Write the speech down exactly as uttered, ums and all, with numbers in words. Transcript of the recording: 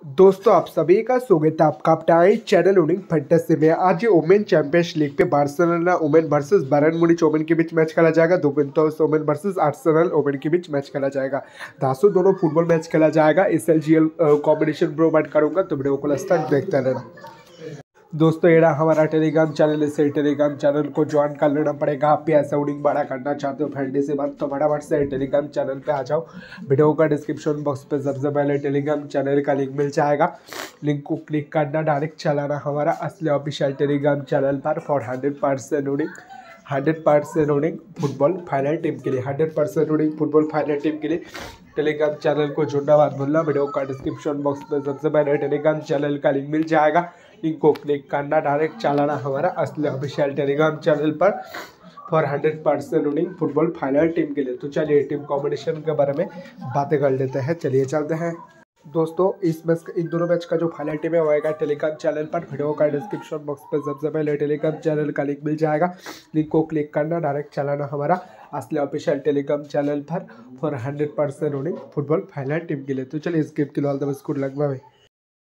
दोस्तों आप सभी का स्वागत है आपका अपने चैनल उनिंग फैंटेसी में। आज ये वुमेन चैंपियंस लीग पे Barcelona women versus Bayern Munich women के बीच मैच खेला जाएगा। Juventus women versus Arsenal women के बीच मैच खेला जाएगा। दासो दोनों फुटबॉल मैच खेला जाएगा। S L G L combination provide करूंगा तो वीडियो को लास्ट तक देखते रहना। दोस्तों ये रहा हमारा टेलीग्राम चैनल। इसे टेलीग्राम चैनल को ज्वाइन कर लेना पड़ेगा। आप भी ऐसा उडिंग बड़ा करना चाहते हो फैंटेसी बात तो फटाफट से टेलीग्राम चैनल पे आ जाओ। वीडियो का डिस्क्रिप्शन बॉक्स पे सबसे पहले टेलीग्राम चैनल का लिंक मिल जाएगा। लिंक को क्लिक करना, डायरेक्ट चलाना हमारा असली ऑफिशियल टेलीग्राम चैनल पर फॉर हंड्रेड परसेंट उडिंग हंड्रेड परसेंट उडिंग फुटबॉल फाइनल टीम के लिए हंड्रेड परसेंट उडिंग फुटबॉल फाइनल टीम के लिए टेलीग्राम चैनल को जुड़ना बात भूलना। वीडियो का डिस्क्रिप्शन बॉक्स में सबसे पहले टेलीग्राम चैनल का लिंक मिल जाएगा। लिंक को क्लिक करना, डायरेक्ट चलाना हमारा असली ऑफिशियल टेलीग्राम चैनल पर फॉर हंड्रेड परसेंट उडिंग फुटबॉल फाइनल टीम के लिए। तो चलिए टीम कॉम्बिनेशन के बारे में बातें कर लेते हैं। चलिए चलते हैं दोस्तों। इस मैच इन दोनों मैच का जो फाइनल टीम है वो आएगा टेलीग्राम चैनल पर। वीडियो का डिस्क्रिप्शन बॉक्स पर सबसे पहले टेलीग्राम चैनल का लिंक मिल जाएगा। लिंक को क्लिक करना, डायरेक्ट चलाना हमारा असली ऑफिशियल टेलीग्राम चैनल पर फॉर हंड्रेड परसेंट उडिंग फुटबॉल फाइनल टीम के लिए। तो चलिए इस गेम के लिए all the best, good luck, bye.